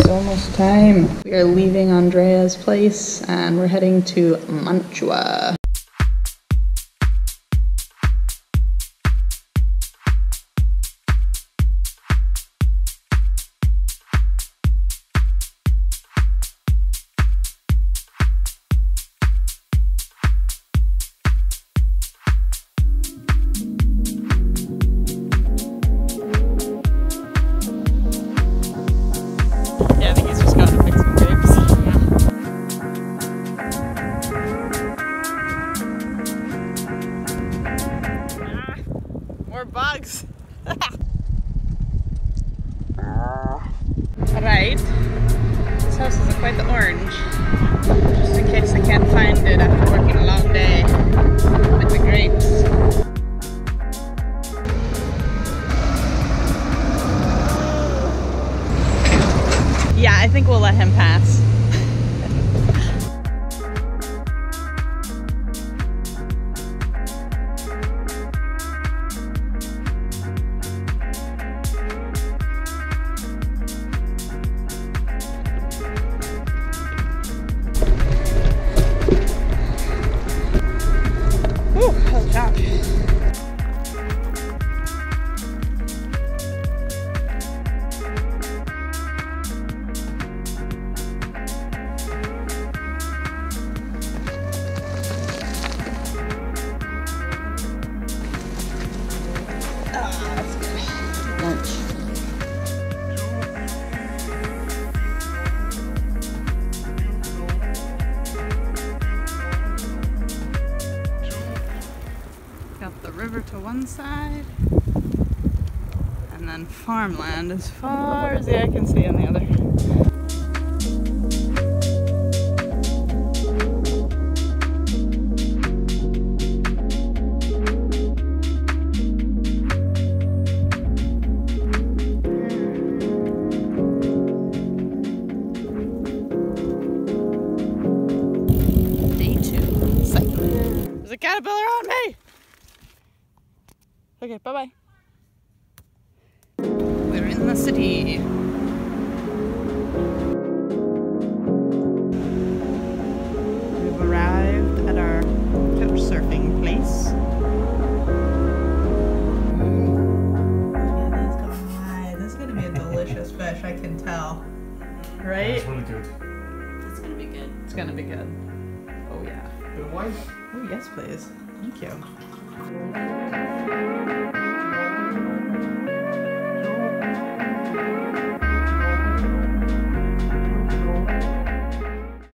It's almost time. We are leaving Andrea's place and we're heading to Mantua. Bugs. Right. This house is quite the orange. Just in case I can't find it after working a long day with the grapes. Yeah, I think we'll let him pass. The river to one side and then farmland as far as the eye can see on the other. Day 2 cycling. There's a caterpillar on me! Okay, bye-bye. We're in the city. We've arrived at our couch surfing place. Yeah, this is gonna be a delicious fish, I can tell. Right? That's really good. It's gonna be good. It's gonna be good. Oh yeah. Bit of white? Oh yes, please. Thank you.